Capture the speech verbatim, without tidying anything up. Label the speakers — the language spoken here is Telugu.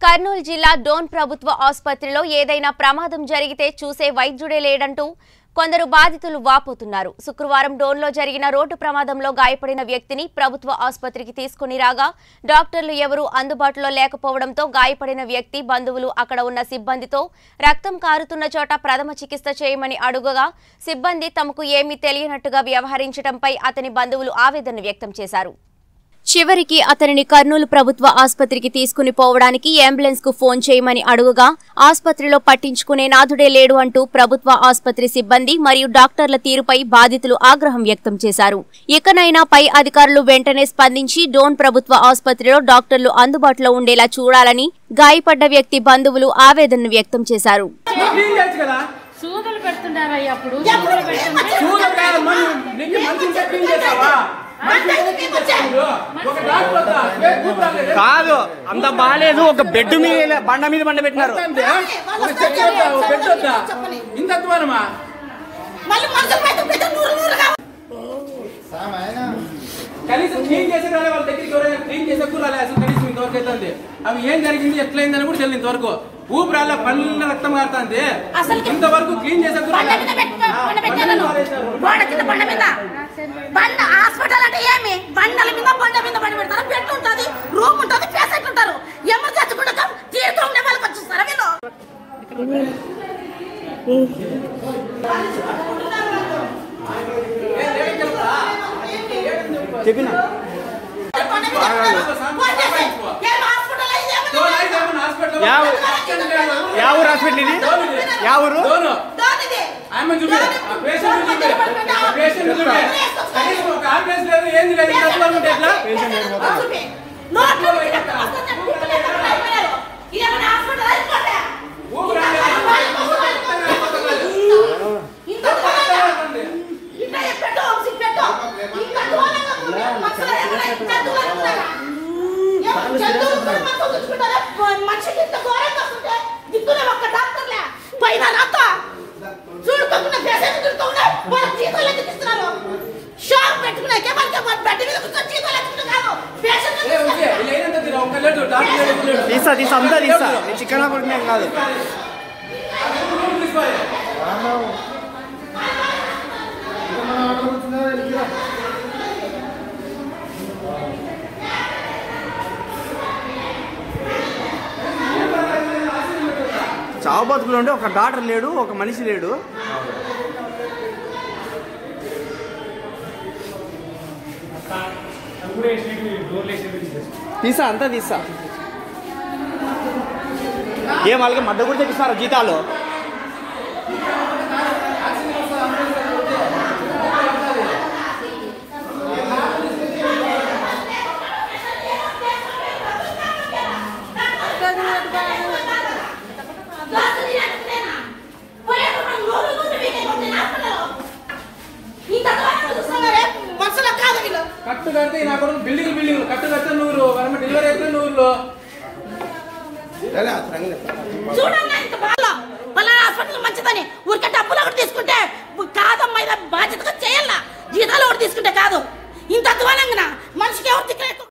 Speaker 1: కర్నూలు జిల్లా డోన్ ప్రభుత్వ ఆసుపత్రిలో ఏదైనా ప్రమాదం జరిగితే చూసే వైద్యుడే లేడంటూ కొందరు బాధితులు వాపోతున్నారు. శుక్రవారం డోన్లో జరిగిన రోడ్డు ప్రమాదంలో గాయపడిన వ్యక్తిని ప్రభుత్వ ఆసుపత్రికి తీసుకుని రాగా డాక్టర్లు ఎవరూ అందుబాటులో లేకపోవడంతో గాయపడిన వ్యక్తి బంధువులు అక్కడ ఉన్న సిబ్బందితో రక్తం కారుతున్న చోట ప్రథమ చికిత్స చేయమని అడుగగా సిబ్బంది తమకు ఏమీ తెలియనట్టుగా వ్యవహరించడంపై అతని బంధువులు ఆవేదన వ్యక్తం చేశారు. చివరికి అతనిని కర్నూలు ప్రభుత్వ ఆసుపత్రికి తీసుకుని పోవడానికి అంబులెన్స్ కు ఫోన్ చేయమని అడుగుగా ఆసుపత్రిలో పట్టించుకునే నాథుడే లేడు అంటూ ప్రభుత్వ ఆసుపత్రి సిబ్బంది మరియు డాక్టర్ల తీరుపై బాధితులు ఆగ్రహం వ్యక్తం చేశారు. ఇకనైనా పై అధికారులు వెంటనే స్పందించి డోన్ ప్రభుత్వ ఆసుపత్రిలో డాక్టర్లు అందుబాటులో ఉండేలా చూడాలని గాయపడ్డ వ్యక్తి బంధువులు ఆవేదన వ్యక్తం చేశారు.
Speaker 2: కాదు అంత బాగాలేదు. ఒక బెడ్ మీద బండ మీద బండ పెట్టినారు.
Speaker 3: కనీసం క్లీన్ చేసే వాళ్ళ దగ్గరికి ఎవరైనా క్లీన్ చేసే కూరాలి. అసలు కనీసం ఇంతవరకు అవుతుంది. అవి ఏం జరిగింది ఎట్లయిందని కూడా తెలియదు. ఇంతవరకు ఊపిరాల పనుల రక్తం కారుతుంది. ఇంతవరకు క్లీన్ చేసే
Speaker 4: హాస్పిటల్ అంటే ఏమి బండల మీద బండ మీద బండి పెడతారు. బెడ్ ఉంటుంది, రూమ్ ఉంటుంది, పేషెంట్ ఉంటారు. ఎమర్జెన్సీ కూడా తీరుతూ ఉండే వాళ్ళకి వచ్చేస్తారా వీళ్ళు?
Speaker 2: చెప్పిన యా ఊరు హాస్పిటల్ ఇది? యా ఊరు?
Speaker 4: మనిషికి ఇంత ఘోరంగా వస్తుంటే దిక్కునే ఒక్క డాక్టర్లే పైన రాత చూడుకోకుండా పేషెంట్ తిరుగుతుండే వాళ్ళకి జీతాలు ఎందుకు ఇస్తున్నారు? షాక్ పెట్టుకున్నాకే వాళ్ళకి బెడ్ మీద కూర్చొని జీతాలు ఎత్తుకుంటున్నారు.
Speaker 2: తీసా తీసా అంతా తీసా. చికెన్ కొడుకునే కాదు. చావు బతుకులు ఉంటే ఒక డాక్టర్ లేడు, ఒక మనిషి లేడు. తీసా అంతా తీసా. ఏం వాళ్ళకి మడ్డ కూడా తెప్పిస్తున్నారు జీతాలు.
Speaker 3: కట్టు కడితే నాకు బిల్డింగ్ బిల్డింగ్ కట్టు కడితే నూరు డెలివరీ అయితే నూరులో
Speaker 4: మంచిదని ఊరికే డబ్బులు ఒకటి తీసుకుంటే కాదమ్మా, బాధ్యతగా చేయాల. జీతాలు ఒకటి తీసుకుంటే కాదు. ఇంత అధ్వానంగా మనిషికి ఎవరు